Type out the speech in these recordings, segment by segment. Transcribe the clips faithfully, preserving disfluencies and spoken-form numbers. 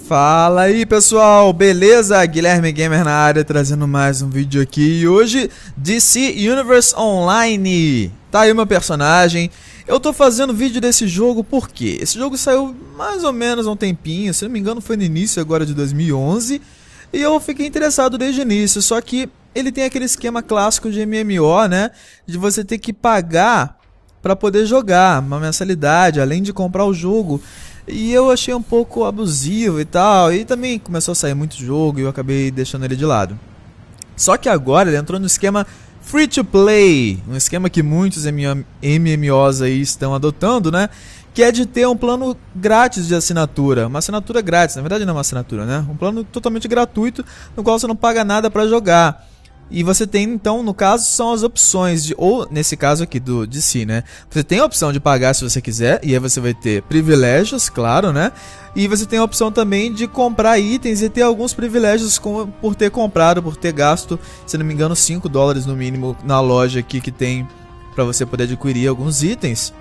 Fala aí pessoal, beleza? Guilherme Gamer na área, trazendo mais um vídeo aqui. E hoje, D C Universe Online. Tá aí o meu personagem. Eu tô fazendo vídeo desse jogo porque esse jogo saiu mais ou menos há um tempinho. Se não me engano foi no início agora de dois mil e onze. E eu fiquei interessado desde o início. Só que ele tem aquele esquema clássico de M M O, né? De você ter que pagar pra poder jogar, uma mensalidade, além de comprar o jogo. E eu achei um pouco abusivo e tal, e também começou a sair muito jogo e eu acabei deixando ele de lado. Só que agora ele entrou no esquema Free to Play, um esquema que muitos M M Os aí estão adotando, né? Que é de ter um plano grátis de assinatura, uma assinatura grátis, na verdade não é uma assinatura, né? Um plano totalmente gratuito, no qual você não paga nada para jogar. E você tem, então, no caso, são as opções, de, ou nesse caso aqui do D C, né? Você tem a opção de pagar se você quiser, e aí você vai ter privilégios, claro, né? E você tem a opção também de comprar itens e ter alguns privilégios com, por ter comprado, por ter gasto, se não me engano, cinco dólares no mínimo na loja aqui que tem para você poder adquirir alguns itens.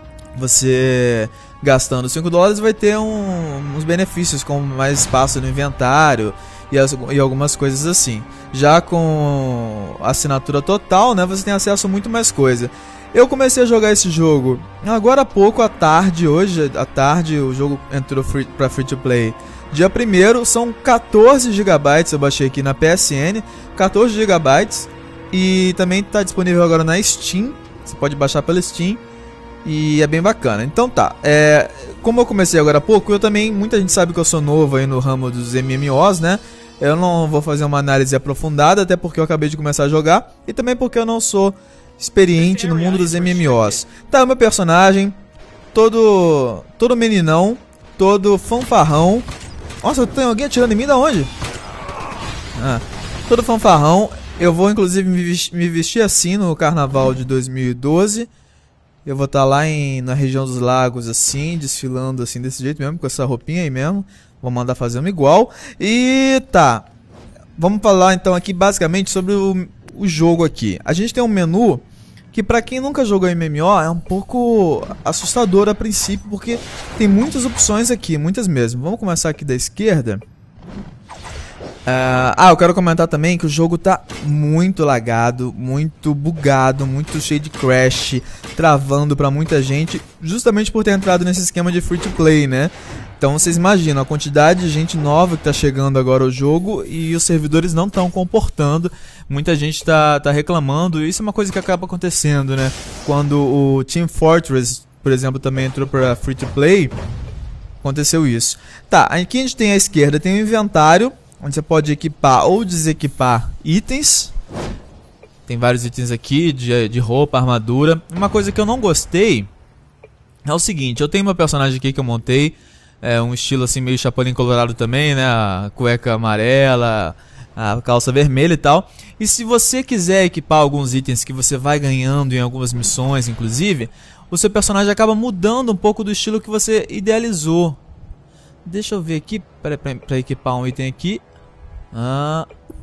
Você gastando cinco dólares vai ter um, uns benefícios, como mais espaço no inventário e, as, e algumas coisas assim. Já com a assinatura total, né, você tem acesso a muito mais coisa. Eu comecei a jogar esse jogo agora há pouco, à tarde, hoje à tarde o jogo entrou free, para free to play. Dia primeiro, são quatorze gigabytes, eu baixei aqui na P S N, quatorze gigabytes. E também está disponível agora na Steam, você pode baixar pela Steam. E é bem bacana. Então tá, é, como eu comecei agora há pouco, eu também, muita gente sabe que eu sou novo aí no ramo dos M M Os, né? Eu não vou fazer uma análise aprofundada, até porque eu acabei de começar a jogar. E também porque eu não sou experiente no mundo dos M M Os. Tá, o meu personagem, todo todo meninão, todo fanfarrão. Nossa, tem alguém atirando em mim, da onde? Ah, todo fanfarrão. Eu vou inclusive me vestir, me vestir assim no carnaval de dois mil e doze. Eu vou estar lá em, na região dos lagos, assim, desfilando assim, desse jeito mesmo, com essa roupinha aí mesmo. Vou mandar fazer uma igual. E tá, vamos falar então aqui basicamente sobre o, o jogo aqui. A gente tem um menu que, pra quem nunca jogou M M O, é um pouco assustador a princípio, porque tem muitas opções aqui, muitas mesmo. Vamos começar aqui da esquerda. Uh, ah, eu quero comentar também que o jogo tá muito lagado, muito bugado, muito cheio de crash, travando pra muita gente, justamente por ter entrado nesse esquema de free to play, né? Então vocês imaginam a quantidade de gente nova que tá chegando agora ao jogo e os servidores não estão comportando, muita gente tá, tá reclamando, e isso é uma coisa que acaba acontecendo, né? Quando o Team Fortress, por exemplo, também entrou pra free to play, aconteceu isso. Tá, aqui a gente tem à esquerda, tem o inventário, onde você pode equipar ou desequipar itens. Tem vários itens aqui de, de roupa, armadura. Uma coisa que eu não gostei é o seguinte, eu tenho meu personagem aqui que eu montei, é um estilo assim meio Chapolin Colorado também, né? A cueca amarela, a calça vermelha e tal. E se você quiser equipar alguns itens que você vai ganhando em algumas missões, inclusive, o seu personagem acaba mudando um pouco do estilo que você idealizou. Deixa eu ver aqui, para equipar um item aqui. Ah,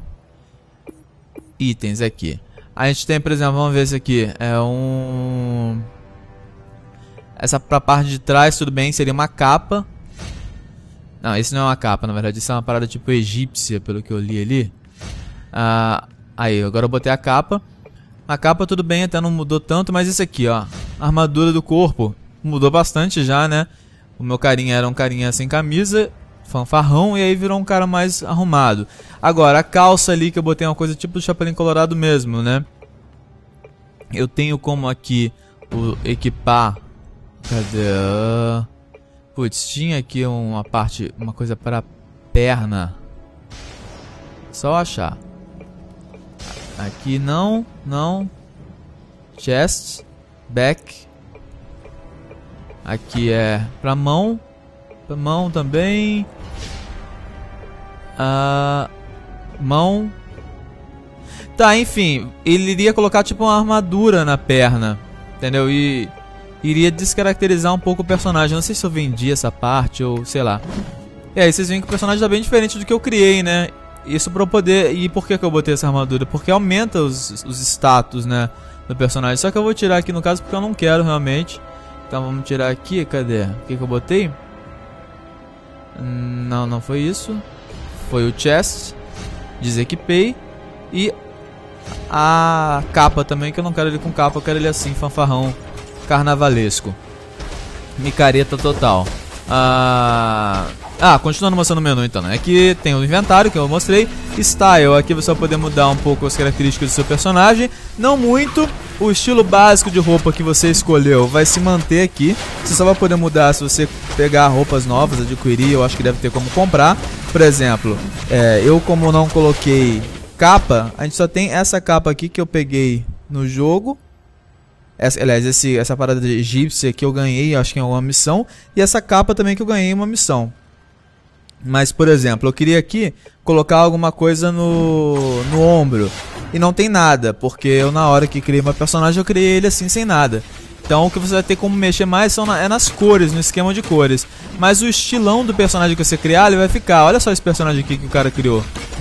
itens aqui. A gente tem, por exemplo, vamos ver esse aqui. É um... Essa pra parte de trás, tudo bem, seria uma capa. Não, esse não é uma capa, na verdade. Isso é uma parada tipo egípcia, pelo que eu li ali. Ah, aí, agora eu botei a capa. A capa, tudo bem, até não mudou tanto. Mas esse aqui, ó, a armadura do corpo mudou bastante já, né? O meu carinha era um carinha sem camisa, fanfarrão, e aí virou um cara mais arrumado. Agora, a calça ali que eu botei é uma coisa tipo do Chapolin Colorado mesmo, né? Eu tenho como aqui o equipar... Cadê? Putz, tinha aqui uma parte, uma coisa para perna. Só achar. Aqui não, não. Chest, back. Aqui é pra mão. Pra mão também. Ah, mão. Tá, enfim. Ele iria colocar tipo uma armadura na perna. Entendeu? E iria descaracterizar um pouco o personagem. Não sei se eu vendi essa parte ou sei lá. E aí vocês veem que o personagem tá bem diferente do que eu criei, né? Isso pra eu poder... E por que que eu botei essa armadura? Porque aumenta os, os status, né? Do personagem. Só que eu vou tirar aqui no caso porque eu não quero realmente. Então vamos tirar aqui, cadê? O que que eu botei? Não, não foi isso. Foi o chest. Desequipei. E a capa também, que eu não quero ele com capa, eu quero ele assim, fanfarrão carnavalesco. Micareta total. Ah, ah, continuando mostrando o menu então, né? Aqui tem o inventário que eu mostrei. Style, aqui você vai poder mudar um pouco as características do seu personagem. Não muito. O estilo básico de roupa que você escolheu vai se manter aqui. Você só vai poder mudar se você pegar roupas novas, adquirir. Eu acho que deve ter como comprar. Por exemplo, é, eu como não coloquei capa, a gente só tem essa capa aqui que eu peguei no jogo. Essa, aliás, esse, essa parada de egípcia que eu ganhei, acho que em alguma missão. E essa capa também que eu ganhei em uma missão. Mas, por exemplo, eu queria aqui colocar alguma coisa no, no ombro. E não tem nada, porque eu na hora que criei meu personagem, eu criei ele assim, sem nada. Então o que você vai ter como mexer mais são na, é nas cores, no esquema de cores. Mas o estilão do personagem que você criar, ele vai ficar. Olha só esse personagem aqui que o cara criou.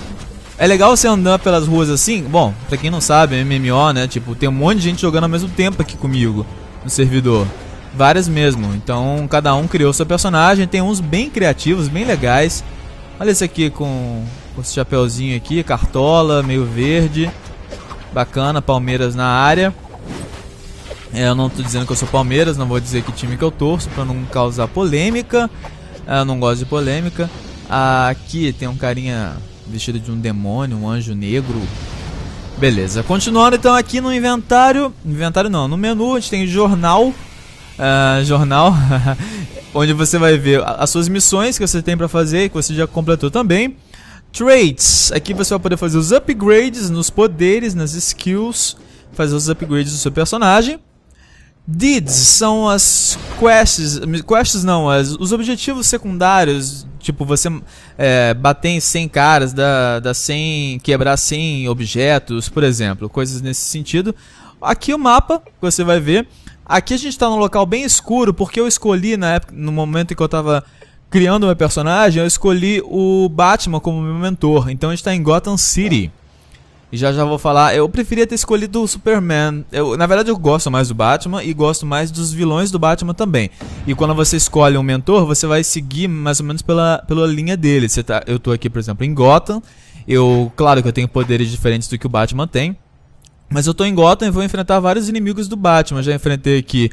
É legal você andar pelas ruas assim. Bom, pra quem não sabe, é M M O, né? Tipo, tem um monte de gente jogando ao mesmo tempo aqui comigo no servidor. Várias mesmo. Então cada um criou seu personagem. Tem uns bem criativos, bem legais. Olha esse aqui com, com esse chapeuzinho aqui, cartola, meio verde. Bacana, Palmeiras na área. É, eu não tô dizendo que eu sou Palmeiras, não vou dizer que time que eu torço pra não causar polêmica. Eu não gosto de polêmica. Aqui tem um carinha vestido de um demônio, um anjo negro. Beleza, continuando então aqui no inventário. Inventário não, no menu a gente tem jornal. Uh, jornal, onde você vai ver as suas missões que você tem pra fazer, que você já completou também. Traits, aqui você vai poder fazer os upgrades nos poderes, nas skills, fazer os upgrades do seu personagem. Deeds são as quests, quests não, as, os objetivos secundários, tipo você é, bater em cem caras, dar, dar cem, quebrar cem objetos, por exemplo, coisas nesse sentido. Aqui o mapa, que você vai ver. Aqui a gente está num local bem escuro, porque eu escolhi na época, no momento em que eu estava criando o meu personagem, eu escolhi o Batman como meu mentor. Então a gente está em Gotham City. E já já vou falar, eu preferia ter escolhido o Superman. Eu, na verdade eu gosto mais do Batman e gosto mais dos vilões do Batman também. E quando você escolhe um mentor, você vai seguir mais ou menos pela, pela linha dele. Você tá, eu estou aqui, por exemplo, em Gotham. Eu, claro que eu tenho poderes diferentes do que o Batman tem. Mas eu tô em Gotham e vou enfrentar vários inimigos do Batman. Já enfrentei aqui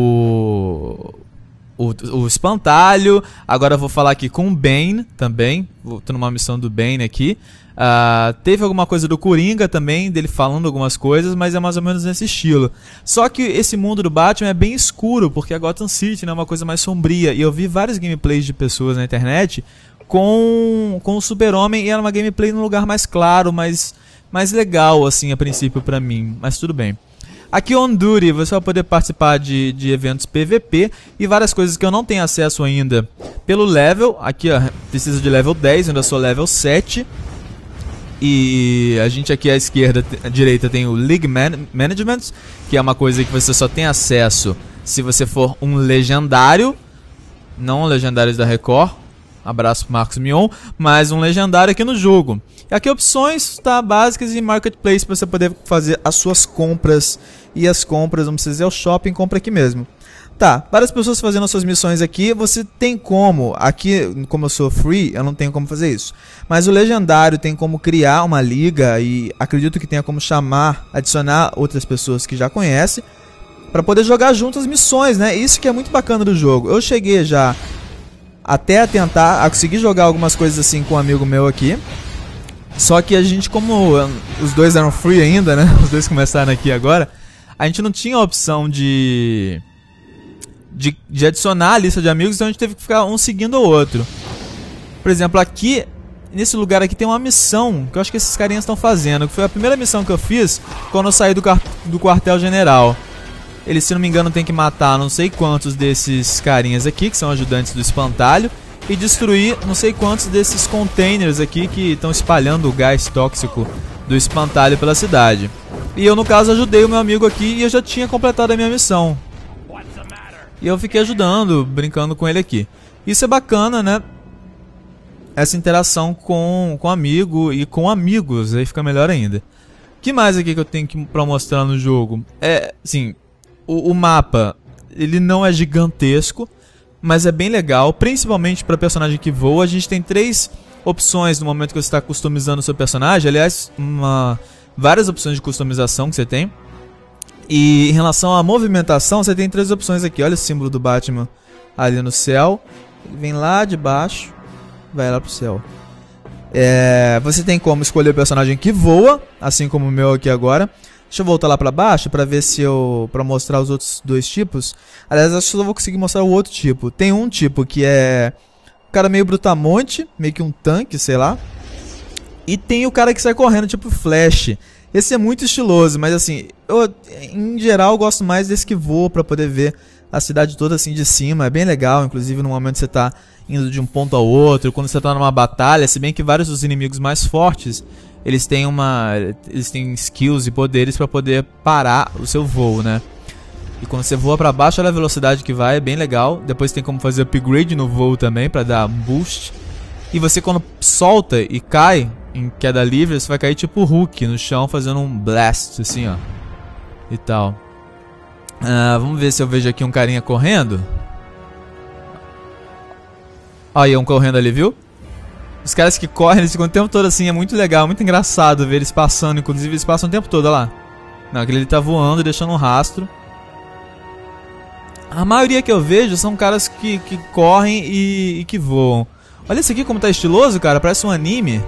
o... O, o Espantalho. Agora eu vou falar aqui com o Bane também. Tô numa missão do Bane aqui. Uh, teve alguma coisa do Coringa também, dele falando algumas coisas, mas é mais ou menos nesse estilo. Só que esse mundo do Batman é bem escuro, porque a Gotham City, né, é uma coisa mais sombria. E eu vi vários gameplays de pessoas na internet com, com o Super-Homem, e era uma gameplay num lugar mais claro, mais... mais legal, assim, a princípio pra mim, mas tudo bem. Aqui on Duty, você vai poder participar de, de eventos P V P e várias coisas que eu não tenho acesso ainda pelo level. Aqui, ó, precisa de level dez, eu ainda sou level sete. E a gente aqui à esquerda, à direita tem o League Man Management, que é uma coisa que você só tem acesso se você for um legendário, não legendários da Record. Abraço pro Marcos Mion, mas um legendário aqui no jogo. E aqui opções, tá, básicas e marketplace para você poder fazer as suas compras. E as compras, não precisa ir ao shopping, compra aqui mesmo. Tá, várias pessoas fazendo as suas missões aqui, você tem como, aqui como eu sou free, eu não tenho como fazer isso. Mas o legendário tem como criar uma liga e acredito que tenha como chamar, adicionar outras pessoas que já conhecem, para poder jogar junto as missões, né? Isso que é muito bacana do jogo. Eu cheguei já até a tentar, a conseguir jogar algumas coisas assim com um amigo meu aqui. Só que a gente, como os dois eram free ainda, né? Os dois começaram aqui agora. A gente não tinha a opção de, de, de adicionar a lista de amigos, então a gente teve que ficar um seguindo o outro. Por exemplo, aqui, nesse lugar aqui tem uma missão que eu acho que esses carinhas estão fazendo. Que foi a primeira missão que eu fiz quando eu saí do, do quartel-general. Eles, se não me engano, tem que matar não sei quantos desses carinhas aqui, que são ajudantes do Espantalho, e destruir não sei quantos desses containers aqui que estão espalhando o gás tóxico do Espantalho pela cidade. E eu, no caso, ajudei o meu amigo aqui e eu já tinha completado a minha missão. E eu fiquei ajudando, brincando com ele aqui. Isso é bacana, né? Essa interação com, com amigo e com amigos, aí fica melhor ainda. O que mais aqui que eu tenho que pra mostrar no jogo? É, assim, o, o mapa, ele não é gigantesco, mas é bem legal, principalmente para personagem que voa. A gente tem três opções no momento que você está customizando o seu personagem. Aliás, uma, várias opções de customização que você tem. E em relação à movimentação, você tem três opções aqui. Olha o símbolo do Batman ali no céu. Ele vem lá de baixo, vai lá pro céu. É, você tem como escolher o personagem que voa, assim como o meu aqui agora. Deixa eu voltar lá pra baixo pra ver se eu... pra mostrar os outros dois tipos. Aliás, acho que eu vou conseguir mostrar o outro tipo. Tem um tipo que é... um cara meio brutamonte, meio que um tanque, sei lá. E tem o cara que sai correndo, tipo Flash. Esse é muito estiloso, mas assim, eu em geral gosto mais desse que voa pra poder ver a cidade toda assim de cima. É bem legal, inclusive no momento que você tá indo de um ponto ao outro, quando você tá numa batalha, se bem que vários dos inimigos mais fortes, eles têm uma, eles têm skills e poderes pra poder parar o seu voo, né? E quando você voa pra baixo, olha a velocidade que vai, é bem legal. Depois tem como fazer upgrade no voo também, pra dar um boost. E você quando solta e cai em queda livre, você vai cair tipo Hulk no chão, fazendo um blast, assim, ó. E tal. Ah, vamos ver se eu vejo aqui um carinha correndo. Aí, um correndo ali, viu? Os caras que correm, eles ficam o tempo todo assim, é muito legal, muito engraçado ver eles passando. Inclusive, eles passam o tempo todo, olha lá. Não, aquele ali tá voando, deixando um rastro. A maioria que eu vejo são caras que, que correm e, e que voam. Olha isso aqui como tá estiloso, cara, parece um anime.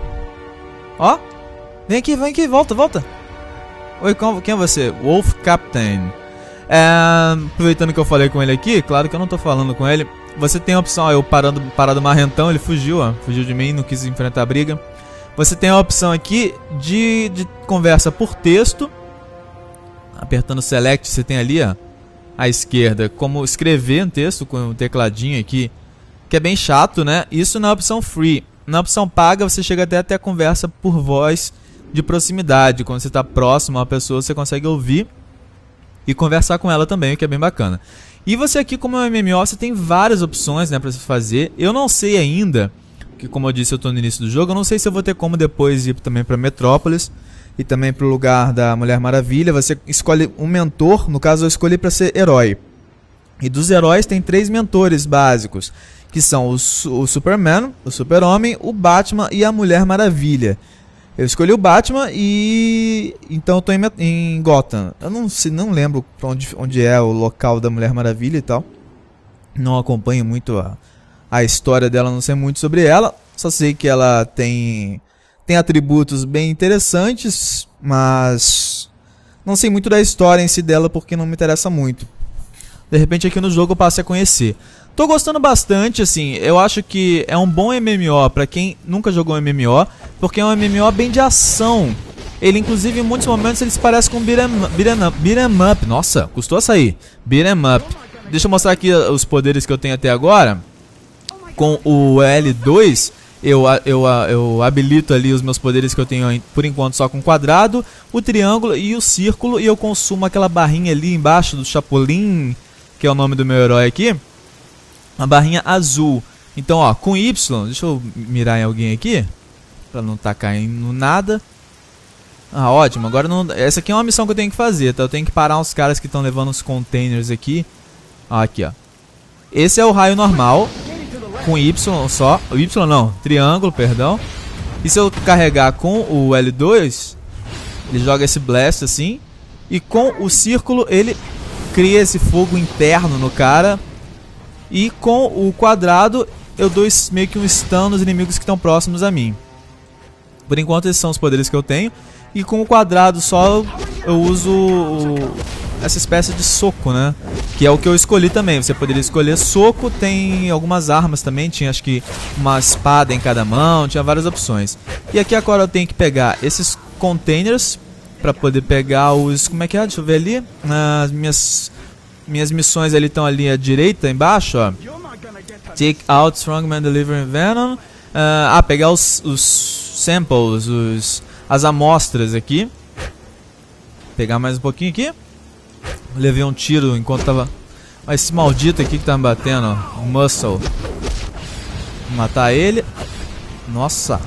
Ó, vem aqui, vem aqui, volta, volta. Oi, quem é você? Wolf Captain. É, aproveitando que eu falei com ele aqui, claro que eu não tô falando com ele. Você tem a opção, ó, eu parando, parado marrentão, ele fugiu, ó. Fugiu de mim, não quis enfrentar a briga. Você tem a opção aqui de, de conversa por texto. Apertando Select, você tem ali, ó, à esquerda, como escrever um texto com um tecladinho aqui, que é bem chato, né? Isso na opção Free. Na opção paga, você chega até até a conversa por voz de proximidade. Quando você está próximo a uma pessoa, você consegue ouvir e conversar com ela também, o que é bem bacana. E você aqui, como é um M M O, você tem várias opções, né, para você fazer. Eu não sei ainda, que como eu disse, eu estou no início do jogo, eu não sei se eu vou ter como depois ir também para Metrópolis e também para o lugar da Mulher Maravilha. Você escolhe um mentor, no caso eu escolhi para ser herói. E dos heróis tem três mentores básicos, que são o, o Superman, o Super-Homem, o Batman e a Mulher Maravilha. Eu escolhi o Batman e... então eu tô em, em Gotham. Eu não, se, não lembro pra onde, onde é o local da Mulher Maravilha e tal. Não acompanho muito a, a história dela, não sei muito sobre ela. Só sei que ela tem, tem atributos bem interessantes, mas não sei muito da história em si dela porque não me interessa muito. De repente aqui no jogo eu passo a conhecer. Tô gostando bastante, assim, eu acho que é um bom M M O pra quem nunca jogou um M M O, porque é um M M O bem de ação. Ele, inclusive, em muitos momentos, ele se parece com um beat'em up, beat'em up. Nossa, custou a sair. Beat'em up. Deixa eu mostrar aqui os poderes que eu tenho até agora. Com o L dois, eu, eu, eu habilito ali os meus poderes que eu tenho, por enquanto, só com o quadrado, o triângulo e o círculo, e eu consumo aquela barrinha ali embaixo do Chapolin, que é o nome do meu herói aqui. Uma barrinha azul. Então, ó, com Y, deixa eu mirar em alguém aqui, pra não tá caindo nada. Ah, ótimo, agora não... essa aqui é uma missão que eu tenho que fazer, tá? Eu tenho que parar uns caras que estão levando os containers aqui. Ah, aqui, ó. Esse é o raio normal, com Y só. O Y não, triângulo, perdão. E se eu carregar com o L dois, ele joga esse blast assim. E com o círculo, ele cria esse fogo interno no cara. E com o quadrado, eu dou meio que um stun nos inimigos que estão próximos a mim. Por enquanto, esses são os poderes que eu tenho. E com o quadrado só, eu uso o, essa espécie de soco, né? Que é o que eu escolhi também. Você poderia escolher soco, tem algumas armas também. Tinha acho que uma espada em cada mão, tinha várias opções. E aqui agora eu tenho que pegar esses containers para poder pegar os... como é que é? Deixa eu ver ali. As minhas... Minhas missões ali estão ali à direita, embaixo, ó. Take out Strongman Delivering Venom. Uh, ah, pegar os, os samples, os, as amostras aqui. Pegar mais um pouquinho aqui. Levei um tiro enquanto tava... Mas esse maldito aqui que tá me batendo, ó. Muscle. Vou matar ele. Nossa.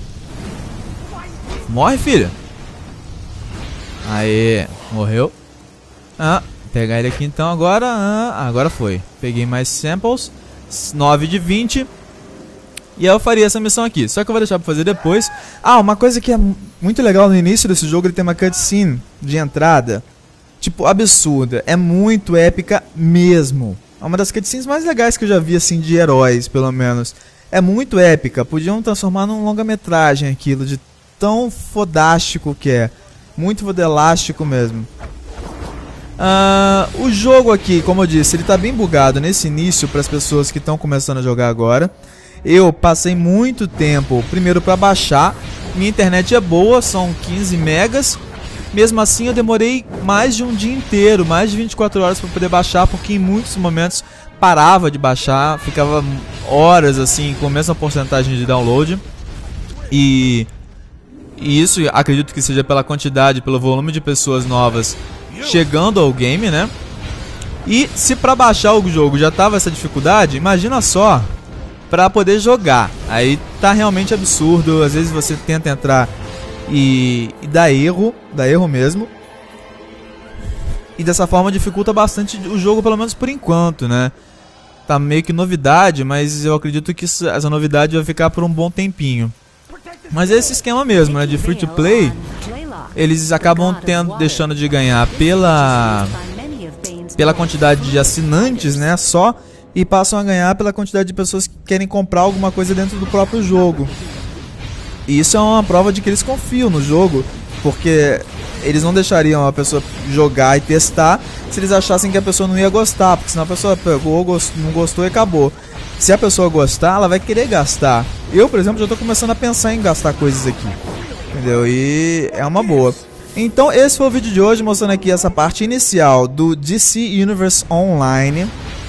Morre, filho. Aê. Morreu. Ah. Pegar ele aqui então agora. Ah, agora foi. Peguei mais samples. nove de vinte. E aí eu faria essa missão aqui, só que eu vou deixar pra fazer depois. Ah, uma coisa que é muito legal no início desse jogo, ele tem uma cutscene de entrada, tipo, absurda. É muito épica mesmo. É uma das cutscenes mais legais que eu já vi, assim, de heróis, pelo menos. É muito épica, podiam transformar num longa-metragem aquilo, de tão fodástico que é. Muito fodelástico mesmo. Uh, o jogo aqui, como eu disse, ele tá bem bugado nesse início para as pessoas que estão começando a jogar agora. Eu passei muito tempo, primeiro para baixar. Minha internet é boa, são quinze megas. Mesmo assim eu demorei mais de um dia inteiro, mais de vinte e quatro horas para poder baixar, porque em muitos momentos parava de baixar, ficava horas assim com a mesma porcentagem de download. E, e isso acredito que seja pela quantidade, pelo volume de pessoas novas chegando ao game, né? E se para baixar o jogo já tava essa dificuldade, imagina só para poder jogar. Aí tá realmente absurdo. Às vezes você tenta entrar e, e dá erro, dá erro mesmo. E dessa forma dificulta bastante o jogo, pelo menos por enquanto, né? Tá meio que novidade, mas eu acredito que isso, essa novidade vai ficar por um bom tempinho. Mas é esse esquema mesmo, né? De free to play, eles acabam tendo, deixando de ganhar pela, pela quantidade de assinantes, né? Só. E passam a ganhar pela quantidade de pessoas que querem comprar alguma coisa dentro do próprio jogo. E isso é uma prova de que eles confiam no jogo, porque eles não deixariam a pessoa jogar e testar se eles achassem que a pessoa não ia gostar, porque senão a pessoa pegou, não gostou e acabou. Se a pessoa gostar, ela vai querer gastar. Eu, por exemplo, já estou começando a pensar em gastar coisas aqui, entendeu? E é uma boa. Então esse foi o vídeo de hoje, mostrando aqui essa parte inicial do D C Universe Online.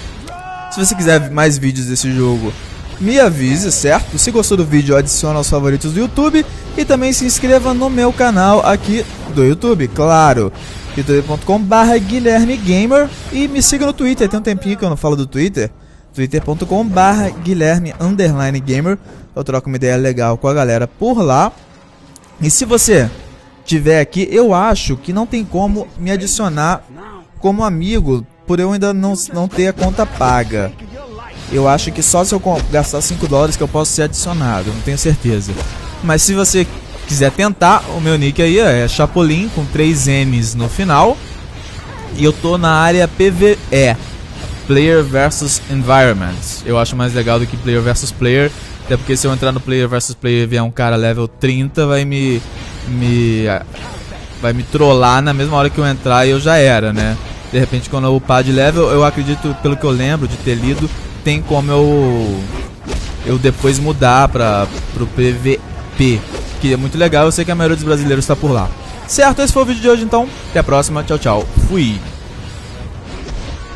Se você quiser mais vídeos desse jogo, me avise, certo? Se gostou do vídeo, adicione aos favoritos do YouTube. E também se inscreva no meu canal aqui do YouTube, claro, youtube ponto com barra Guilherme Gamer. E me siga no Twitter, tem um tempinho que eu não falo do Twitter, twitter ponto com barra Guilherme underline Gamer. Eu troco uma ideia legal com a galera por lá. E se você tiver aqui, eu acho que não tem como me adicionar como amigo, por eu ainda não, não ter a conta paga. Eu acho que só se eu gastar cinco dólares que eu posso ser adicionado, não tenho certeza. Mas se você quiser tentar, o meu nick aí é Chapolin com três M's no final. E eu tô na área P V E, Player versus Environment. Eu acho mais legal do que Player versus Player, até porque se eu entrar no Player versus Player e vier um cara level trinta, vai me, me, vai me trollar na mesma hora que eu entrar e eu já era, né? De repente, quando eu upar de level, eu acredito, pelo que eu lembro de ter lido, tem como eu eu depois mudar para pro P V P, que é muito legal. Eu sei que a maioria dos brasileiros está por lá. Certo, esse foi o vídeo de hoje, então até a próxima, tchau, tchau, fui.